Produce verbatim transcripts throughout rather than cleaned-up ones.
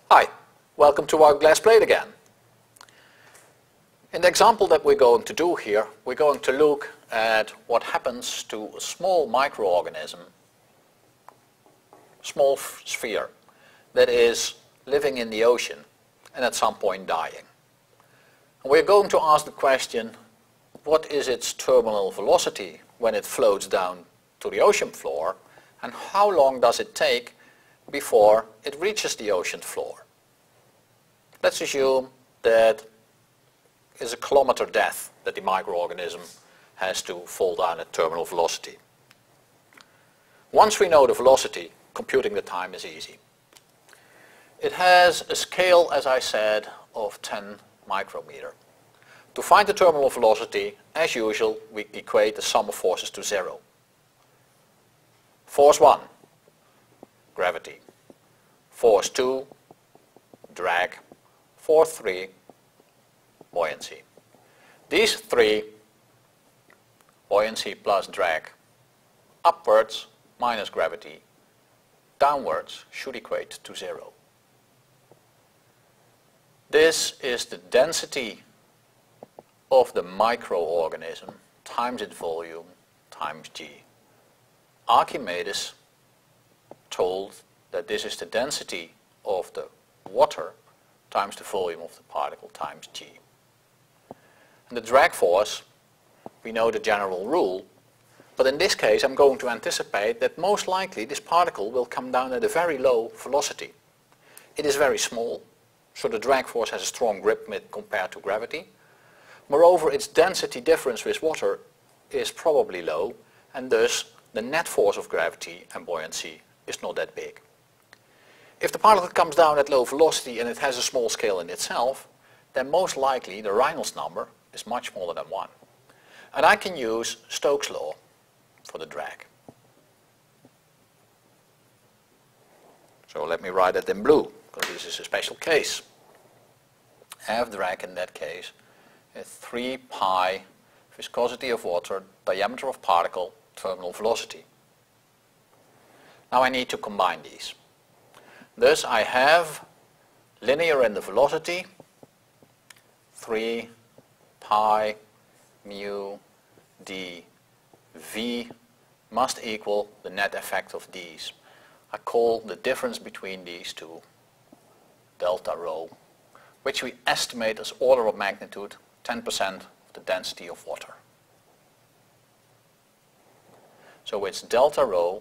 Hi, welcome to our glass plate again. In the example that we're going to do here, we're going to look at what happens to a small microorganism, small sphere, that is living in the ocean and at some point dying. And we're going to ask the question, what is its terminal velocity when it floats down to the ocean floor, and how long does it take before it reaches the ocean floor? Let's assume that is a kilometer depth that the microorganism has to fall down at terminal velocity. Once we know the velocity, computing the time is easy. It has a scale, as I said, of ten micrometer. To find the terminal velocity, as usual, we equate the sum of forces to zero. Force one, gravity. Force two, drag. Force three, buoyancy. These three, buoyancy plus drag, upwards minus gravity, downwards should equate to zero. This is the density of the microorganism times its volume times g. Archimedes told that this is the density of the water times the volume of the particle times g. And the drag force, we know the general rule, but in this case I'm going to anticipate that most likely this particle will come down at a very low velocity. It is very small, so the drag force has a strong grip compared to gravity. Moreover, its density difference with water is probably low, and thus the net force of gravity and buoyancy is not that big. If the particle comes down at low velocity and it has a small scale in itself, then most likely the Reynolds number is much smaller than one. And I can use Stokes' law for the drag. So let me write it in blue, because this is a special case. F drag in that case is three pi viscosity of water, diameter of particle, terminal velocity. Now I need to combine these. Thus I have linear in the velocity, three pi mu d v must equal the net effect of these. I call the difference between these two delta rho, which we estimate as order of magnitude ten percent of the density of water. So it's delta rho,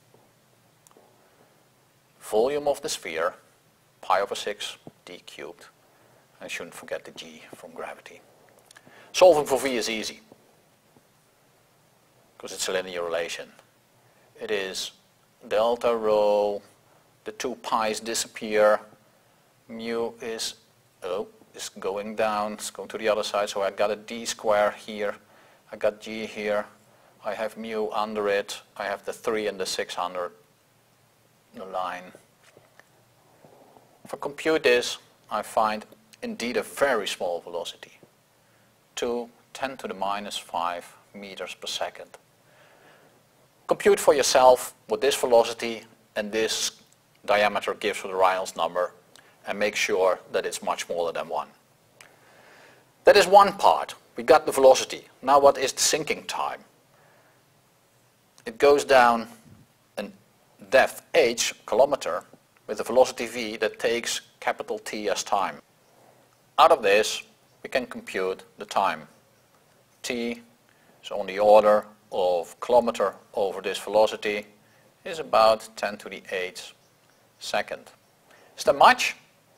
volume of the sphere, pi over six d cubed. I shouldn't forget the g from gravity. Solving for v is easy, because it's a linear relation. It is delta rho, the two pi's disappear, mu is, oh, is going down, it's going to the other side, so I got a d square here, I got g here, I have mu under it, I have the three and the six under the line. If I compute this, I find indeed a very small velocity, two ten to the minus five meters per second. Compute for yourself what this velocity and this diameter gives for the Reynolds number, and make sure that it's much smaller than one. That is one part. We got the velocity. Now what is the sinking time? It goes down in depth h, kilometer, with a velocity v that takes capital T as time. Out of this we can compute the time. T is on the order of kilometer over this velocity is about ten to the eighth second. Is that much?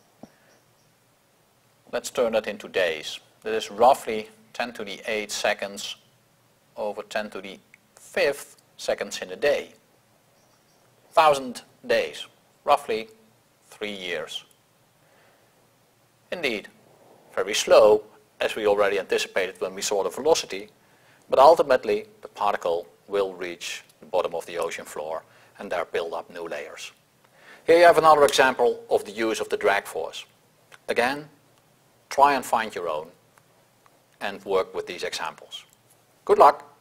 Let's turn that into days. That is roughly ten to the eighth seconds over ten to the fifth seconds in a day. Thousand days, roughly three years. Indeed, very slow, as we already anticipated when we saw the velocity, but ultimately the particle will reach the bottom of the ocean floor and there build up new layers. Here you have another example of the use of the drag force. Again, try and find your own and work with these examples. Good luck!